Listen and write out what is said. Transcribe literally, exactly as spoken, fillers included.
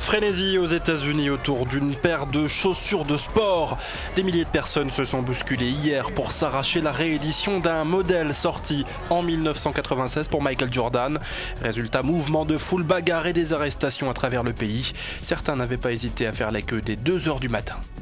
Frénésie aux États-Unis autour d'une paire de chaussures de sport. Des milliers de personnes se sont bousculées hier pour s'arracher la réédition d'un modèle sorti en mille neuf cent quatre-vingt-seize pour Michael Jordan. Résultat, mouvement de foule, bagarre et des arrestations à travers le pays. Certains n'avaient pas hésité à faire la queue dès deux heures du matin.